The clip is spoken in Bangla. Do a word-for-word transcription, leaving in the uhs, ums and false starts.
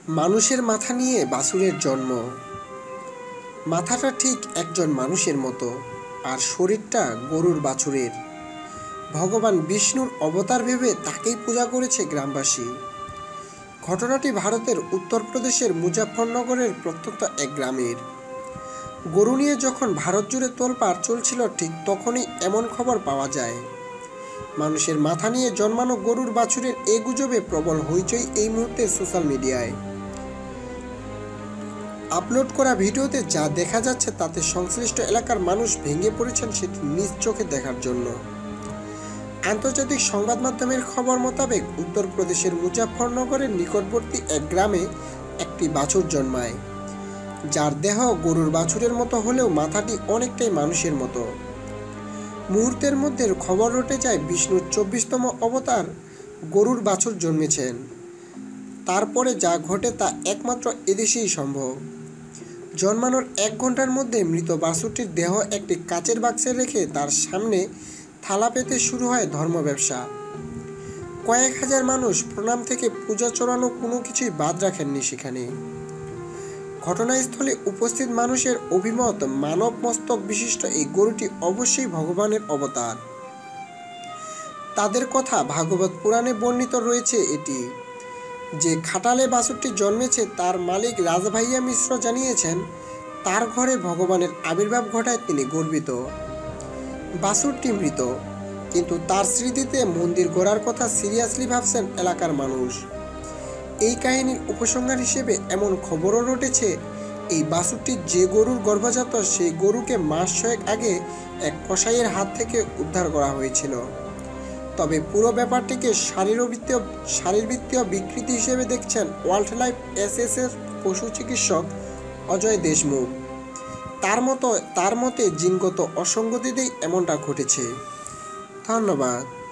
মানুষের মাথা নিয়ে বাছুরের জন্ম। মাথাটা ঠিক একজন মানুষের মতো, আর শরীরটা গরুর বাছুরের। ভগবান বিষ্ণুর অবতার ভেবে তাকেই পূজা করেছে গ্রামবাসী। ঘটনাটি ভারতের উত্তরপ্রদেশের মুজাফফরনগরের প্রত্যন্ত এক গ্রামের। গরু নিয়ে যখন ভারত জুড়ে তোলপাড় চলছিল, ঠিক তখনই এমন খবর পাওয়া যায়। মানুষের মাথা নিয়ে জন্মানো গরুর বাছুরের এ গুজবে প্রবল হইচই এই মুহূর্তে সোশ্যাল মিডিয়ায়। আপলোড করা ভিডিওতে যা দেখা যাচ্ছে তাতে সংশ্লিষ্ট এলাকার মানুষ ভেঙে পড়েছেন সেটি নিজ চোখে দেখার জন্য। আন্তর্জাতিক সংবাদ মাধ্যমের খবর মোতাবেক উত্তরপ্রদেশের মুজাফফরনগরের নিকটবর্তী এক গ্রামে একটি বাছুর জন্মায়, যার দেহ গরুর বাছুরের মতো হলেও মাথাটি অনেকটাই মানুষের মতো। মুহূর্তের মধ্যে খবর রটে যায় বিষ্ণুর চব্বিশতম অবতার গরুর বাছুর জন্মেছেন। তারপরে যা ঘটে তা একমাত্র এদেশেই সম্ভব। জন্মানোর এক ঘন্টার মধ্যে মৃত বাছুরটির দেহ একটি কাচের বাক্সে রেখে তার সামনে থালা পেতে শুরু হয় ধর্ম ব্যবসা। কয়েক হাজার মানুষ প্রণাম থেকে পূজা চড়ানো কোনো কিছুই বাদ রাখেননি সেখানে। ঘটনাস্থলে উপস্থিত মানুষের অভিমত, মানব মস্তক বিশিষ্ট এই গরুটি অবশ্যই ভগবানের অবতার। তাদের কথা, ভাগবত পুরাণে বর্ণিত রয়েছে এটি। যে খাটালে বাছুরটি জন্মেছে তার মালিক রাজভাইয়া মিশ্র জানিয়েছেন, তার ঘরে ভগবানের আবির্ভাব ঘটায় তিনি গর্বিত। বাছুরটি মৃত, কিন্তু তার স্মৃতিতে মন্দির গড়ার কথা সিরিয়াসলি ভাবছেন এলাকার মানুষ। এই কাহিনীর উপসংহার হিসেবে এমন খবরও রটেছে, এই বাছুরটি যে গরুর গর্ভজাত সেই গরুকে মাস ছয়েক আগে এক কসাইয়ের হাত থেকে উদ্ধার করা হয়েছিল। তবে পুরো ব্যাপারটিকে শারীরবৃত্তীয় শারীরবৃত্তীয় বিকৃতি হিসেবে দেখছেন ওয়াইল্ড লাইফ এসএসএফ পশু চিকিৎসক অজয় দেশমুখ। তার মতো তার মতে জিনগত অসঙ্গতিতেই এমনটা ঘটেছে। ধন্যবাদ।